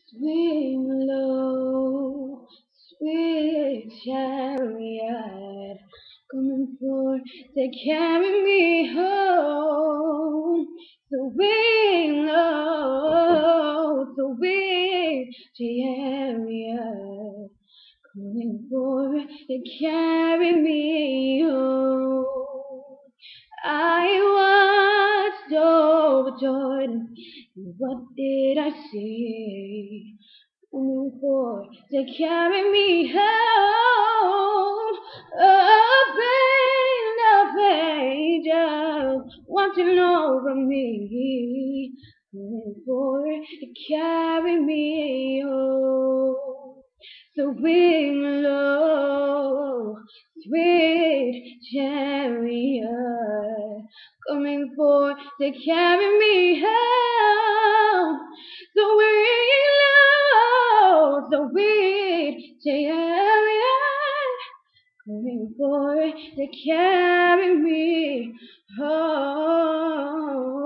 Swing low, sweet chariot, coming forth to carry me home. Swing low, sweet chariot, coming forth to carry me home. I watched over Jordan, and what did I see? Coming forth to carry me home. A band of angels watching over me, coming forth to carry me home. So swing low, sweet chariot, coming forth to carry me home. So swing low, so sweet chariot, coming forth to carry me home.